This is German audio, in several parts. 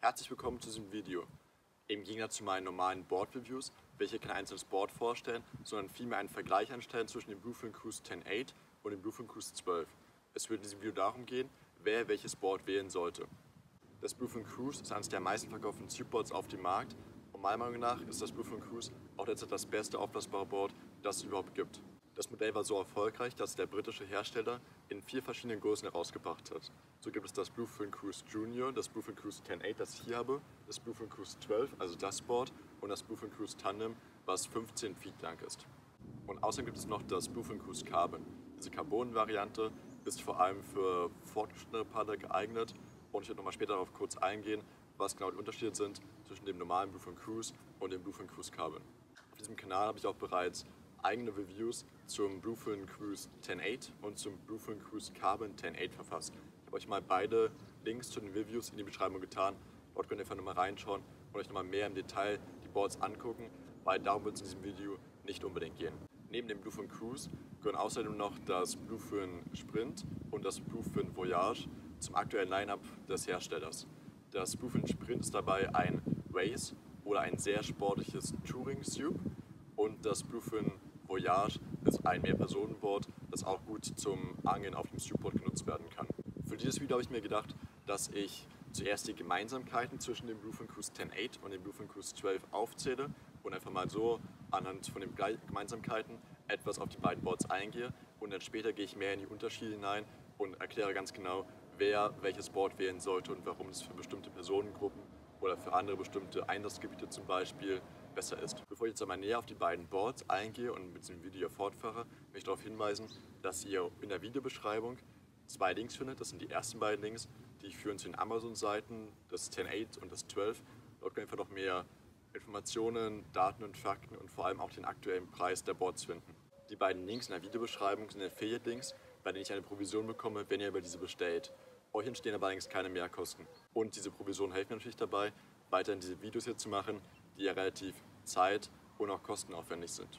Herzlich willkommen zu diesem Video. Im Gegensatz zu meinen normalen Board-Reviews will ich hier kein einzelnes Board vorstellen, sondern vielmehr einen Vergleich anstellen zwischen dem Bluefin Cruise 10.8 und dem Bluefin Cruise 12. Es wird in diesem Video darum gehen, wer welches Board wählen sollte. Das Bluefin Cruise ist eines der meisten verkauften Tubeboards auf dem Markt und meiner Meinung nach ist das Bluefin Cruise auch derzeit das beste aufblasbare Board, das es überhaupt gibt. Das Modell war so erfolgreich, dass der britische Hersteller in 4 verschiedenen Größen herausgebracht hat. So gibt es das Bluefin Cruise Junior, das Bluefin Cruise 10.8, das ich hier habe, das Bluefin Cruise 12, also das Board, und das Bluefin Cruise Tandem, was 15 Feet lang ist. Und außerdem gibt es noch das Bluefin Cruise Carbon. Diese Carbon-Variante ist vor allem für fortgeschrittene Paddler geeignet und ich werde nochmal später darauf kurz eingehen, was genau die Unterschiede sind zwischen dem normalen Bluefin Cruise und dem Bluefin Cruise Carbon. Auf diesem Kanal habe ich auch bereits eigene Reviews zum Bluefin Cruise 10.8 und zum Bluefin Cruise Carbon 10.8 verfasst. Ich habe euch mal beide Links zu den Reviews in die Beschreibung getan. Dort könnt ihr einfach nochmal reinschauen und euch nochmal mehr im Detail die Boards angucken, weil darum wird es in diesem Video nicht unbedingt gehen. Neben dem Bluefin Cruise gehören außerdem noch das Bluefin Sprint und das Bluefin Voyage zum aktuellen Line-Up des Herstellers. Das Bluefin Sprint ist dabei ein Race oder ein sehr sportliches Touring-Tube und das Bluefin Voyage ist ein Mehrpersonenboard, das auch gut zum Angeln auf dem Tubeboard genutzt werden kann. Für dieses Video habe ich mir gedacht, dass ich zuerst die Gemeinsamkeiten zwischen dem Bluefin Cruise 10.8 und dem Bluefin Cruise 12 aufzähle und einfach mal so anhand von den Gemeinsamkeiten etwas auf die beiden Boards eingehe und dann später gehe ich mehr in die Unterschiede hinein und erkläre ganz genau, wer welches Board wählen sollte und warum es für bestimmte Personengruppen oder für andere bestimmte Einsatzgebiete zum Beispiel besser ist. Bevor ich jetzt einmal näher auf die beiden Boards eingehe und mit diesem Video fortfahre, möchte ich darauf hinweisen, dass ihr in der Videobeschreibung 2 Links findet. Das sind die ersten beiden Links, die führen zu den Amazon-Seiten, das 10.8 und das 12. Dort könnt ihr einfach noch mehr Informationen, Daten und Fakten und vor allem auch den aktuellen Preis der Boards finden. Die beiden Links in der Videobeschreibung sind Affiliate-Links, bei denen ich eine Provision bekomme, wenn ihr über diese bestellt. Euch entstehen aber allerdings keine Mehrkosten. Und diese Provision hilft mir natürlich dabei, weiterhin diese Videos hier zu machen, die ja relativ zeit- und auch kostenaufwendig sind.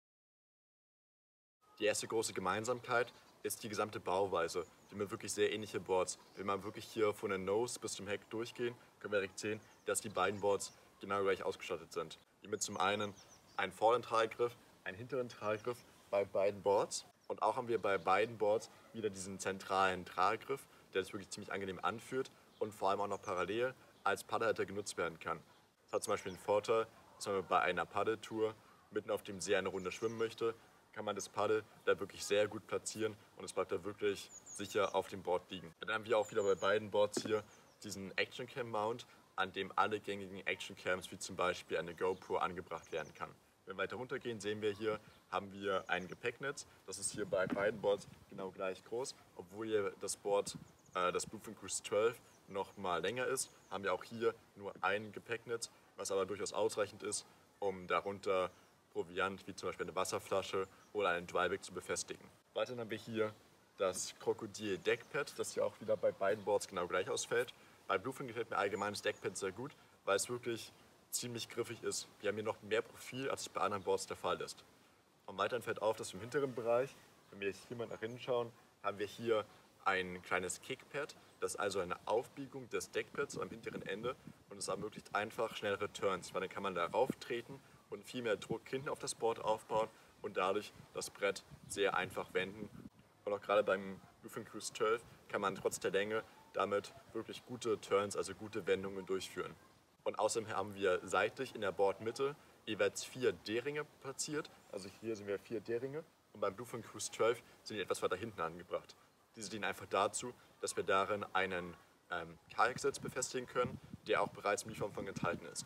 Die erste große Gemeinsamkeit ist die gesamte Bauweise. Die haben wirklich sehr ähnliche Boards. Wenn wir wirklich hier von der Nose bis zum Heck durchgehen, können wir direkt sehen, dass die beiden Boards genau gleich ausgestattet sind. Hier mit zum einen einen vorderen Traggriff, einen hinteren Traggriff bei beiden Boards. Und auch haben wir bei beiden Boards wieder diesen zentralen Traggriff, der das wirklich ziemlich angenehm anfühlt und vor allem auch noch parallel als Paddelhalter genutzt werden kann. Das hat zum Beispiel den Vorteil, dass man bei einer Paddeltour mitten auf dem See eine Runde schwimmen möchte, kann man das Paddel da wirklich sehr gut platzieren und es bleibt da wirklich sicher auf dem Board liegen. Dann haben wir auch wieder bei beiden Boards hier diesen Action Cam Mount, an dem alle gängigen Action Cams wie zum Beispiel eine GoPro angebracht werden kann. Wenn wir weiter runtergehen, sehen wir hier, haben wir ein Gepäcknetz. Das ist hier bei beiden Boards genau gleich groß. Obwohl hier das Board, das Bluefin Cruise 12, noch mal länger ist, haben wir auch hier nur ein Gepäcknetz, was aber durchaus ausreichend ist, um darunter Proviant wie zum Beispiel eine Wasserflasche oder einen Dryback zu befestigen. Weiterhin haben wir hier das Krokodil Deckpad, das hier auch wieder bei beiden Boards genau gleich ausfällt. Bei Bluefin gefällt mir allgemein das Deckpad sehr gut, weil es wirklich ziemlich griffig ist. Wir haben hier noch mehr Profil, als es bei anderen Boards der Fall ist. Und weiterhin fällt auf, dass im hinteren Bereich, wenn wir hier mal nach hinten schauen, haben wir hier ein kleines Kickpad, das ist also eine Aufbiegung des Deckpads am hinteren Ende und es ermöglicht einfach schnellere Turns, weil dann kann man darauf treten und viel mehr Druck hinten auf das Board aufbauen und dadurch das Brett sehr einfach wenden. Und auch gerade beim Bluefin Cruise 12 kann man trotz der Länge damit wirklich gute Turns, also gute Wendungen durchführen. Und außerdem haben wir seitlich in der Bordmitte jeweils 4 D-Ringe platziert. Also hier sind wir 4 D-Ringe und beim Bluefin Cruise 12 sind die etwas weiter hinten angebracht. Diese dienen einfach dazu, dass wir darin einen Kajaksitz befestigen können, der auch bereits im Lieferumfang enthalten ist.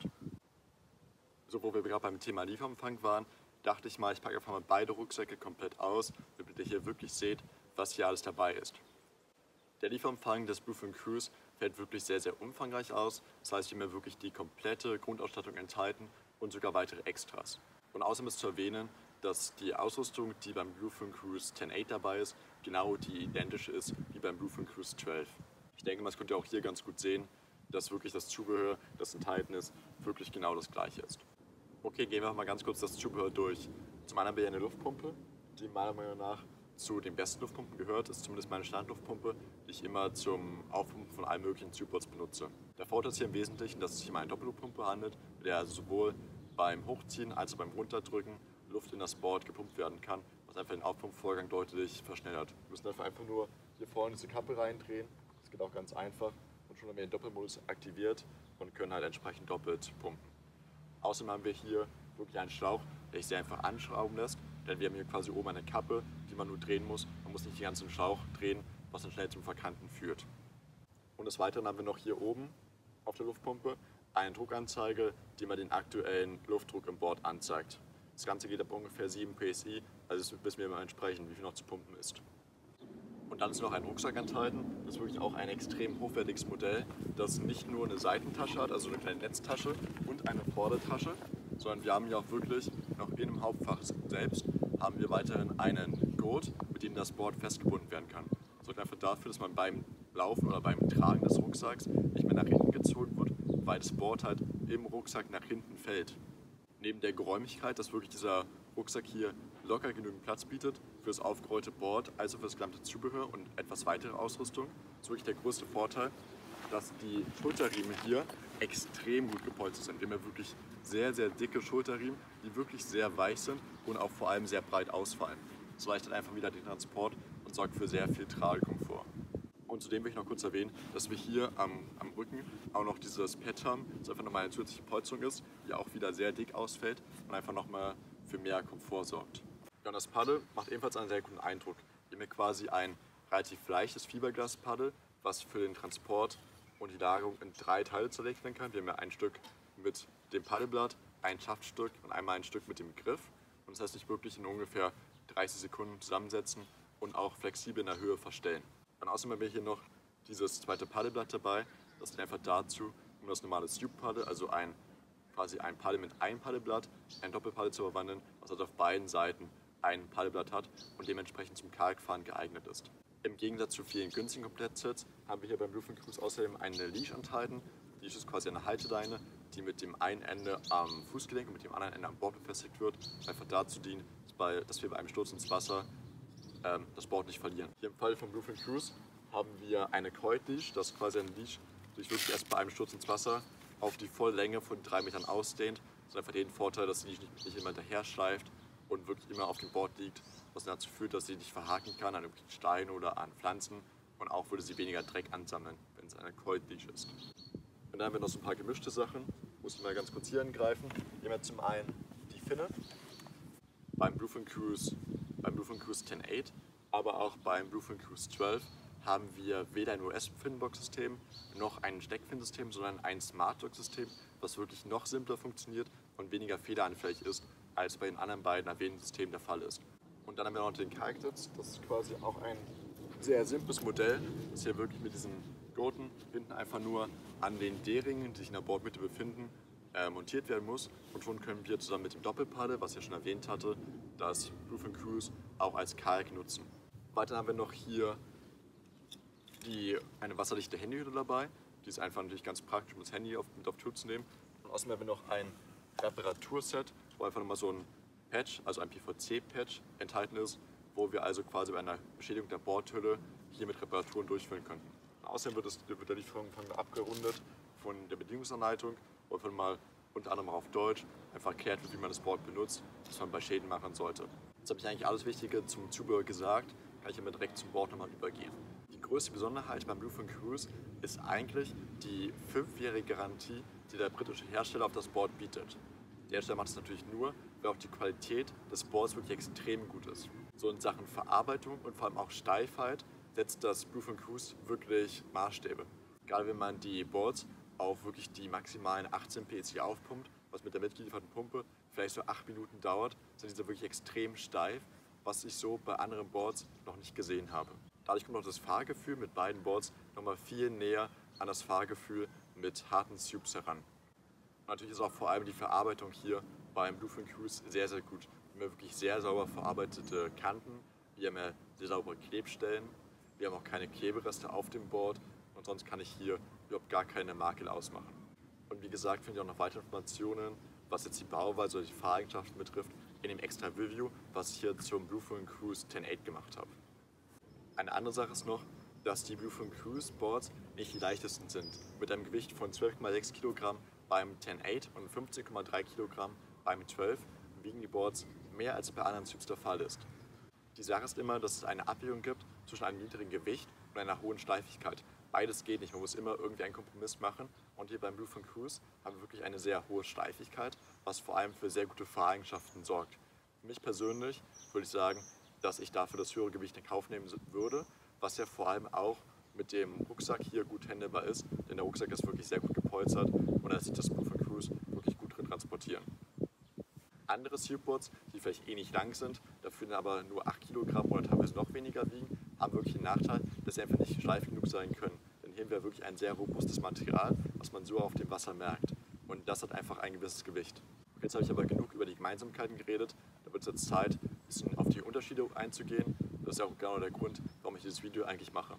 So, wo wir gerade beim Thema Lieferumfang waren, dachte ich mal, ich packe einfach mal beide Rucksäcke komplett aus, damit ihr hier wirklich seht, was hier alles dabei ist. Der Lieferumfang des Bluefin Cruise fällt wirklich sehr, sehr umfangreich aus. Das heißt, hier haben wir wirklich die komplette Grundausstattung enthalten und sogar weitere Extras. Und außerdem ist zu erwähnen, dass die Ausrüstung, die beim Bluefin Cruise 10.8 dabei ist, genau die identische ist wie beim Bluefin Cruise 12. Ich denke, das könnt ihr auch hier ganz gut sehen, dass wirklich das Zubehör, das enthalten ist, wirklich genau das gleiche ist. Okay, gehen wir mal ganz kurz das Zubehör durch. Zum einen haben wir hier eine Luftpumpe, die meiner Meinung nach zu den besten Luftpumpen gehört, ist zumindest meine Standluftpumpe, die ich immer zum Aufpumpen von allen möglichen Tubeboards benutze. Der Vorteil ist hier im Wesentlichen, dass es sich um eine Doppelluftpumpe handelt, mit der also sowohl beim Hochziehen als auch beim Runterdrücken Luft in das Board gepumpt werden kann, was einfach den Aufpumpvorgang deutlich verschnellert. Wir müssen einfach nur hier vorne diese Kappe reindrehen, das geht auch ganz einfach und schon haben wir den Doppelmodus aktiviert und können halt entsprechend doppelt pumpen. Außerdem haben wir hier wirklich einen Schlauch, der sich sehr einfach anschrauben lässt, denn wir haben hier quasi oben eine Kappe, die man nur drehen muss. Man muss nicht den ganzen Schlauch drehen, was dann schnell zum Verkanten führt. Und des Weiteren haben wir noch hier oben auf der Luftpumpe eine Druckanzeige, die mir den aktuellen Luftdruck im Board anzeigt. Das Ganze geht ab ungefähr 7 PSI, also es wissen wir immer entsprechend, wie viel noch zu pumpen ist. Und dann ist noch ein Rucksack enthalten. Das ist wirklich auch ein extrem hochwertiges Modell, das nicht nur eine Seitentasche hat, also eine kleine Netztasche und eine Vordertasche, sondern wir haben hier auch wirklich noch in dem Hauptfach selbst haben wir weiterhin einen Gurt, mit dem das Board festgebunden werden kann. Das sorgt einfach dafür, dass man beim Laufen oder beim Tragen des Rucksacks nicht mehr nach hinten gezogen wird, weil das Board halt im Rucksack nach hinten fällt. Neben der Geräumigkeit, dass wirklich dieser Rucksack hier locker genügend Platz bietet für das aufgerollte Board, also für das gesamte Zubehör und etwas weitere Ausrüstung, ist wirklich der größte Vorteil, dass die Schulterriemen hier extrem gut gepolstert sind. Wir haben ja wirklich sehr, sehr dicke Schulterriemen, die wirklich sehr weich sind und auch vor allem sehr breit ausfallen. Das erleichtert einfach wieder den Transport und sorgt für sehr viel Tragekomfort. Und zudem will ich noch kurz erwähnen, dass wir hier am Rücken auch noch dieses Pad haben, das einfach nochmal eine zusätzliche Polsterung ist, die auch wieder sehr dick ausfällt und einfach nochmal für mehr Komfort sorgt. Ja, und das Paddel macht ebenfalls einen sehr guten Eindruck. Wir haben hier quasi ein relativ leichtes Fiberglas-Paddel, was für den Transport und die Lagerung in 3 Teile zerlegt werden kann. Wir haben ja ein Stück mit dem Paddelblatt, ein Schaftstück und einmal ein Stück mit dem Griff. Und das heißt, sich wirklich in ungefähr 30 Sekunden zusammensetzen und auch flexibel in der Höhe verstellen. Und außerdem haben wir hier noch dieses zweite Paddelblatt dabei. Das dient einfach dazu, um das normale Tube-Paddel, also quasi ein Paddel mit einem Paddelblatt, ein Doppelpaddel zu verwandeln, was halt auf beiden Seiten ein Paddelblatt hat und dementsprechend zum Kalkfahren geeignet ist. Im Gegensatz zu vielen günstigen Komplettsets haben wir hier beim Bluefin Cruise außerdem eine Leash enthalten. Die Leash ist quasi eine Halteleine, die mit dem einen Ende am Fußgelenk und mit dem anderen Ende am Board befestigt wird, einfach dazu dient, dass wir bei einem Sturz ins Wasser das Board nicht verlieren. Hier im Fall vom Bluefin Cruise haben wir eine Coiled Leash, das ist quasi eine Leash, die sich wirklich erst bei einem Sturz ins Wasser auf die volle Länge von 3 Metern ausdehnt. Das hat einfach den Vorteil, dass die Leash nicht immer hinterher schleift und wirklich immer auf dem Board liegt, was dazu führt, dass sie nicht verhaken kann an irgendwelchen Steinen oder an Pflanzen und auch würde sie weniger Dreck ansammeln, wenn es eine Coiled Leash ist. Und dann haben wir noch so ein paar gemischte Sachen, muss ich mal ganz kurz hier angreifen. Hier haben wir zum einen die Finne beim Bluefin Cruise 10.8, aber auch beim Bluefin Cruise 12 haben wir weder ein US-Finnbox-System noch ein Steckfinsystem, sondern ein Smart-Dock-System, was wirklich noch simpler funktioniert und weniger fehleranfällig ist, als bei den anderen beiden erwähnten Systemen der Fall ist. Und dann haben wir noch den Kalktitz, das ist quasi auch ein sehr simples Modell, das hier wirklich mit diesen Gurten hinten einfach nur an den D-Ringen, die sich in der Bordmitte befinden, montiert werden muss. Und schon können wir zusammen mit dem Doppelpaddel, was ich ja schon erwähnt hatte, das Bluefin Cruise auch als Kalk nutzen. Weiter haben wir noch hier eine wasserdichte Handyhülle dabei. Die ist einfach natürlich ganz praktisch, um das Handy mit auf Tour zu nehmen. Und außerdem haben wir noch ein Reparaturset, wo einfach nochmal so ein Patch, also ein PVC-Patch enthalten ist, wo wir also quasi bei einer Beschädigung der Bordhülle hier mit Reparaturen durchführen können. Und außerdem wird der Lieferumfang abgerundet von der Bedienungsanleitung, wo einfach mal unter anderem auch auf Deutsch einfach erklärt wird, wie man das Board benutzt, was man bei Schäden machen sollte. Jetzt habe ich eigentlich alles Wichtige zum Zubehör gesagt, kann ich aber direkt zum Board nochmal übergehen. Die größte Besonderheit beim Bluefin Cruise ist eigentlich die 5-jährige Garantie, die der britische Hersteller auf das Board bietet. Der Hersteller macht es natürlich nur, weil auch die Qualität des Boards wirklich extrem gut ist. So in Sachen Verarbeitung und vor allem auch Steifheit setzt das Bluefin Cruise wirklich Maßstäbe. Gerade wenn man die Boards auf wirklich die maximalen 18 PSI aufpumpt, was mit der mitgelieferten Pumpe vielleicht so 8 Minuten dauert, sind diese wirklich extrem steif, was ich so bei anderen Boards noch nicht gesehen habe. Dadurch kommt auch das Fahrgefühl mit beiden Boards nochmal viel näher an das Fahrgefühl mit harten Tubes heran. Und natürlich ist auch vor allem die Verarbeitung hier beim Bluefin Cruise sehr, sehr gut. Wir haben wirklich sehr sauber verarbeitete Kanten, wir haben ja sehr saubere Klebstellen, wir haben auch keine Klebereste auf dem Board und sonst kann ich hier überhaupt gar keine Makel ausmachen. Und wie gesagt, finde ich auch noch weitere Informationen, was jetzt die Bauweise oder die Fahreigenschaften betrifft, in dem extra Review, was ich hier zum Bluefin Cruise 10.8 gemacht habe. Eine andere Sache ist noch, dass die Bluefin Cruise Boards nicht die leichtesten sind. Mit einem Gewicht von 12,6 Kilogramm beim 10.8 und 15,3 Kilogramm beim 12 wiegen die Boards mehr als bei anderen Tubes der Fall ist. Die Sache ist immer, dass es eine Abwägung gibt zwischen einem niedrigen Gewicht und einer hohen Steifigkeit. Beides geht nicht, man muss immer irgendwie einen Kompromiss machen. Und hier beim Bluefin Cruise haben wir wirklich eine sehr hohe Steifigkeit, was vor allem für sehr gute Fahreigenschaften sorgt. Für mich persönlich würde ich sagen, dass ich dafür das höhere Gewicht in Kauf nehmen würde, was ja vor allem auch mit dem Rucksack hier gut handelbar ist, denn der Rucksack ist wirklich sehr gut gepolstert und da lässt sich das Bluefin Cruise wirklich gut drin transportieren. Andere Tubeboards, die vielleicht ähnlich lang sind, dafür dann aber nur 8 Kilogramm oder teilweise noch weniger wiegen, haben wirklich den Nachteil, dass sie einfach nicht steif genug sein können. Denn hier haben wir wirklich ein sehr robustes Material, was man so auf dem Wasser merkt. Und das hat einfach ein gewisses Gewicht. Jetzt habe ich aber genug über die Gemeinsamkeiten geredet. Da wird es jetzt Zeit, ein bisschen auf die Unterschiede einzugehen. Das ist auch genau der Grund, warum ich dieses Video eigentlich mache.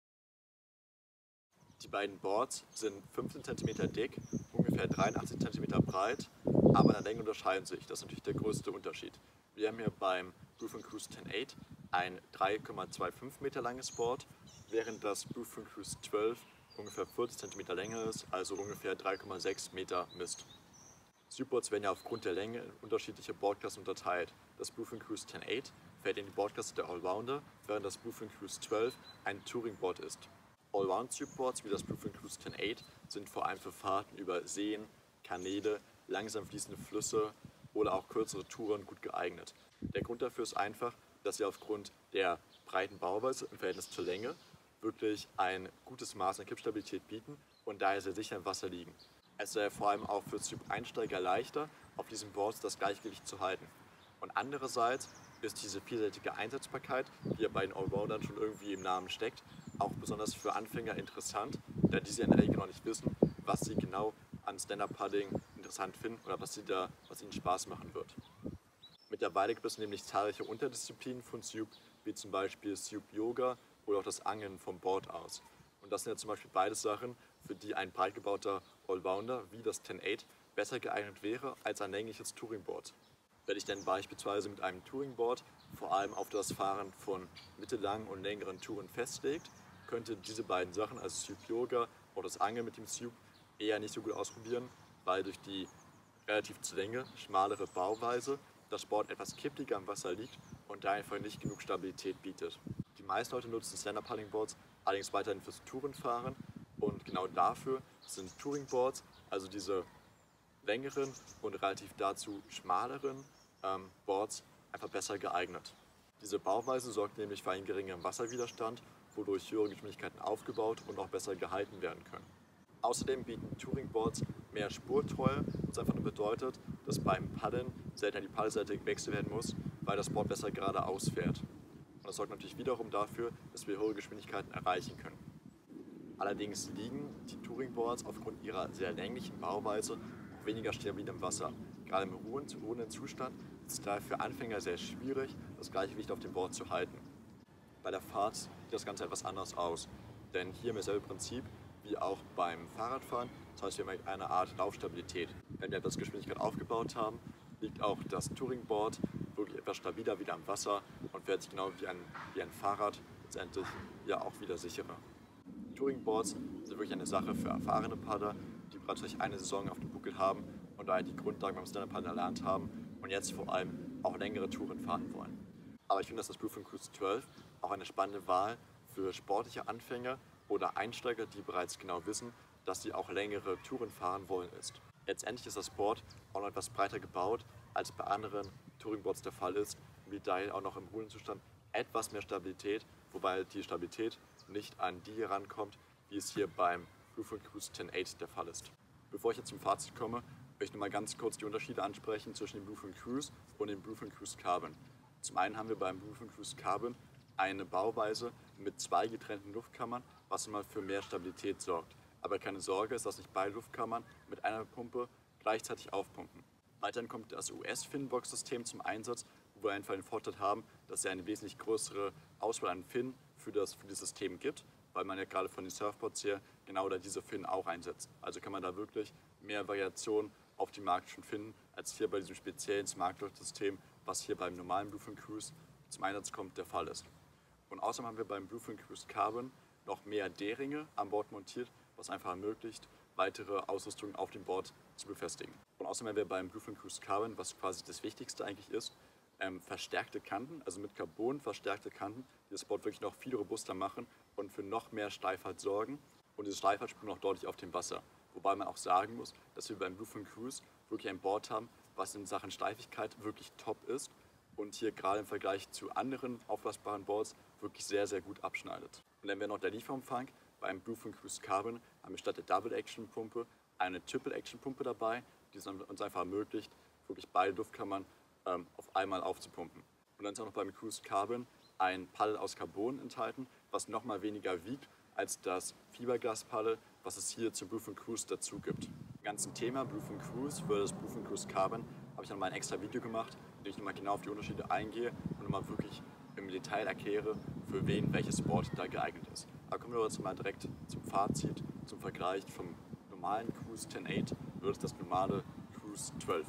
Die beiden Boards sind 15 cm dick, ungefähr 83 cm breit, aber in der Länge unterscheiden sich. Das ist natürlich der größte Unterschied. Wir haben hier beim Bluefin Cruise 10.8 ein 3,25 Meter langes Board, während das Bluefin Cruise 12 ungefähr 40 cm länger ist, also ungefähr 3,6 Meter misst. Tubeboards werden ja aufgrund der Länge in unterschiedliche Boardklassen unterteilt. Das Bluefin Cruise 10.8 fällt in die Boardklasse der Allrounder, während das Bluefin Cruise 12 ein Touringboard ist. Allround-Tubeboards wie das Bluefin Cruise 10.8 sind vor allem für Fahrten über Seen, Kanäle, langsam fließende Flüsse oder auch kürzere Touren gut geeignet. Der Grund dafür ist einfach, dass sie aufgrund der breiten Bauweise im Verhältnis zur Länge wirklich ein gutes Maß an Kippstabilität bieten und daher sehr sicher im Wasser liegen. Es sei vor allem auch für Tube-Einsteiger leichter, auf diesen Boards das Gleichgewicht zu halten. Und andererseits ist diese vielseitige Einsetzbarkeit, die ja bei den Allroundern schon irgendwie im Namen steckt, auch besonders für Anfänger interessant, da diese in der Regel noch nicht wissen, was sie genau an Stand-Up-Paddling interessant finden oder was ihnen Spaß machen wird. Mittlerweile gibt es nämlich zahlreiche Unterdisziplinen von Tube, wie zum Beispiel Tube Yoga oder auch das Angeln vom Board aus. Und das sind ja zum Beispiel beides Sachen, für die ein breit gebauter Allrounder wie das 10.8 besser geeignet wäre als ein längliches Touringboard. Wenn ich dann beispielsweise mit einem Touringboard vor allem auf das Fahren von mittellangen und längeren Touren festlegt, könnte diese beiden Sachen, also Tube Yoga oder das Angeln mit dem Tube, eher nicht so gut ausprobieren, weil durch die relativ zur Länge schmalere Bauweise das Board etwas kippliger am Wasser liegt und da einfach nicht genug Stabilität bietet. Die meisten Leute nutzen Stand-Up-Paddling-Boards allerdings weiterhin fürs Tourenfahren und genau dafür sind Touringboards, also diese längeren und relativ dazu schmaleren Boards, einfach besser geeignet. Diese Bauweise sorgt nämlich für einen geringeren Wasserwiderstand, wodurch höhere Geschwindigkeiten aufgebaut und auch besser gehalten werden können. Außerdem bieten Touringboards mehr Spurtreue, was einfach nur bedeutet, dass beim Paddeln seltener die Paddelseite gewechselt werden muss, weil das Board besser geradeaus fährt. Und das sorgt natürlich wiederum dafür, dass wir höhere Geschwindigkeiten erreichen können. Allerdings liegen die Touringboards aufgrund ihrer sehr länglichen Bauweise auch weniger stabil im Wasser. Gerade im ruhenden Zustand ist es daher für Anfänger sehr schwierig, das Gleichgewicht auf dem Board zu halten. Bei der Fahrt sieht das Ganze etwas anders aus, denn hier im selben Prinzip wie auch beim Fahrradfahren, das heißt, wir haben eine Art Laufstabilität. Wenn wir etwas Geschwindigkeit aufgebaut haben, liegt auch das Touringboard wirklich etwas stabiler wieder am Wasser und fährt sich genau wie ein Fahrrad letztendlich ja auch wieder sicherer. Touringboards sind wirklich eine Sache für erfahrene Paddler, die bereits vielleicht eine Saison auf dem Buckel haben und daher die Grundlagen beim Stand-Up-Paddeln erlernt haben und jetzt vor allem auch längere Touren fahren wollen. Aber ich finde, dass das Bluefin Cruise 12 auch eine spannende Wahl für sportliche Anfänger oder Einsteiger, die bereits genau wissen, dass sie auch längere Touren fahren wollen, ist. Letztendlich ist das Board auch noch etwas breiter gebaut, als bei anderen Touringboards der Fall ist und bietet daher auch noch im Ruhezustand etwas mehr Stabilität, wobei die Stabilität nicht an die herankommt, wie es hier beim Bluefin Cruise 10.8 der Fall ist. Bevor ich jetzt zum Fazit komme, möchte ich noch mal ganz kurz die Unterschiede ansprechen zwischen dem Bluefin Cruise und dem Bluefin Cruise Carbon. Zum einen haben wir beim Bluefin Cruise Carbon eine Bauweise mit zwei getrennten Luftkammern, was immer für mehr Stabilität sorgt. Aber keine Sorge, ist, dass nicht beide Luftkammern mit einer Pumpe gleichzeitig aufpumpen. Weiterhin kommt das US-Finbox-System zum Einsatz, wo wir einfach den Vorteil haben, dass es eine wesentlich größere Auswahl an Finnen für das System gibt, weil man ja gerade von den Surfboards her genau da diese Finnen auch einsetzt. Also kann man da wirklich mehr Variationen auf dem Markt schon finden, als hier bei diesem speziellen Smart-System, was hier beim normalen Bluefin Cruise zum Einsatz kommt, der Fall ist. Und außerdem haben wir beim Bluefin Cruise Carbon noch mehr D-Ringe an Bord montiert, was einfach ermöglicht, weitere Ausrüstung auf dem Board zu befestigen. Und außerdem haben wir beim Bluefin Cruise Carbon, was quasi das Wichtigste eigentlich ist, verstärkte Kanten, also mit Carbon verstärkte Kanten, die das Board wirklich noch viel robuster machen und für noch mehr Steifheit sorgen. Und diese Steifheit spürt man auch deutlich auf dem Wasser. Wobei man auch sagen muss, dass wir beim Bluefin Cruise wirklich ein Board haben, was in Sachen Steifigkeit wirklich top ist und hier gerade im Vergleich zu anderen aufblasbaren Boards wirklich sehr, sehr gut abschneidet. Und dann wäre noch der Lieferumfang. Beim Bluefin Cruise Carbon haben wir statt der Double-Action-Pumpe eine Triple-Action-Pumpe dabei, die es uns einfach ermöglicht, wirklich beide Luftkammern auf einmal aufzupumpen. Und dann ist auch noch beim Cruise Carbon ein Paddel aus Carbon enthalten, was nochmal weniger wiegt als das Fiberglas-Paddel, was es hier zum Bluefin Cruise dazu gibt. Im ganzen Thema Bluefin Cruise versus Bluefin Cruise Carbon habe ich nochmal ein extra Video gemacht, in dem ich nochmal genau auf die Unterschiede eingehe und nochmal wirklich im Detail erkläre, für wen welches Board da geeignet ist. Aber kommen wir jetzt mal direkt zum Fazit, zum Vergleich vom normalen Cruise 10.8 versus das normale Cruise 12.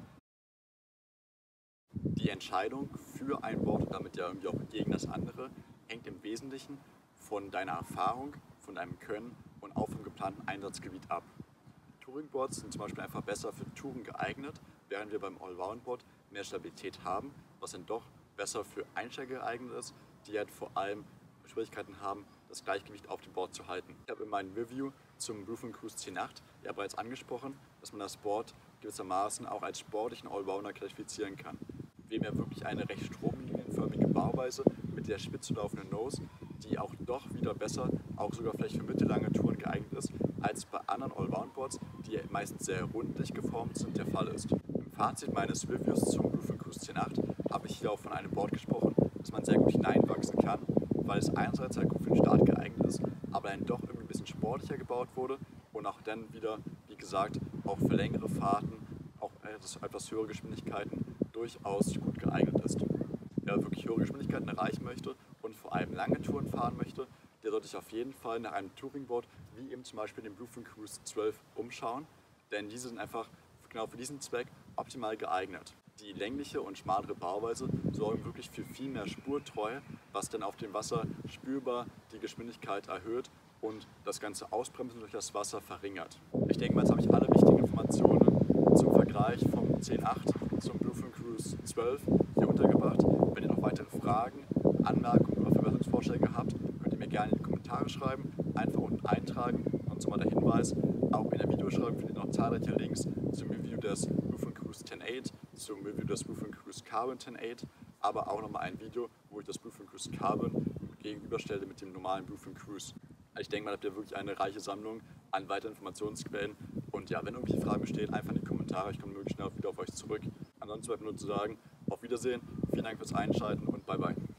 Die Entscheidung für ein Board und damit ja irgendwie auch gegen das andere hängt im Wesentlichen von deiner Erfahrung, von deinem Können und auch vom geplanten Einsatzgebiet ab. Touringboards sind zum Beispiel einfach besser für Touren geeignet, während wir beim Allround-Board mehr Stabilität haben, was dann doch besser für Einsteiger geeignet ist, die halt vor allem Schwierigkeiten haben, das Gleichgewicht auf dem Board zu halten. Ich habe in meinem Review zum Bluefin Cruise 10.8 ja bereits angesprochen, dass man das Board gewissermaßen auch als sportlichen Allrounder klassifizieren kann. Wir haben ja wirklich eine recht stromlinienförmige Bauweise mit der spitz zulaufenden Nose, die auch doch wieder besser, auch sogar vielleicht für mittellange Touren geeignet ist, als bei anderen Allround-Boards, die meistens sehr rundlich geformt sind, der Fall ist. Im Fazit meines Reviews zum Bluefin Cruise 10.8 habe ich hier auch von einem Board gesprochen, das man sehr gut hineinwachsen kann, weil es einerseits halt gut für den Start geeignet ist, aber dann doch irgendwie ein bisschen sportlicher gebaut wurde und auch dann wieder, wie gesagt, auch für längere Fahrten, auch etwas höhere Geschwindigkeiten durchaus gut geeignet ist. Wer wirklich höhere Geschwindigkeiten erreichen möchte und vor allem lange Touren fahren möchte, der sollte sich auf jeden Fall nach einem Touringboard wie eben zum Beispiel dem Bluefin Cruise 12 umschauen, denn diese sind einfach genau für diesen Zweck optimal geeignet. Die längliche und schmalere Bauweise sorgen wirklich für viel mehr Spurtreue, was dann auf dem Wasser spürbar die Geschwindigkeit erhöht und das ganze Ausbremsen durch das Wasser verringert. Ich denke mal, jetzt habe ich alle wichtigen Informationen zum Vergleich vom 10.8 zum Bluefin Cruise 12 hier untergebracht. Wenn ihr noch weitere Fragen, Anmerkungen oder Verbesserungsvorschläge habt, könnt ihr mir gerne in die Kommentare schreiben, einfach unten eintragen. Und nochmal der Hinweis, auch in der Videobeschreibung findet ihr noch zahlreiche Links zum Review des Bluefin Cruise 10.8, zum Review des Bluefin Cruise Carbon 10.8, aber auch nochmal ein Video, wo ich das Bluefin Cruise Carbon gegenüberstelle mit dem normalen Bluefin Cruise. Ich denke mal, habt ihr wirklich eine reiche Sammlung an weiteren Informationsquellen. Und ja, wenn irgendwelche Fragen bestehen, einfach in die Kommentare. Ich komme möglichst schnell wieder auf euch zurück. Ansonsten bleibt nur zu sagen, auf Wiedersehen, vielen Dank fürs Einschalten und bye bye.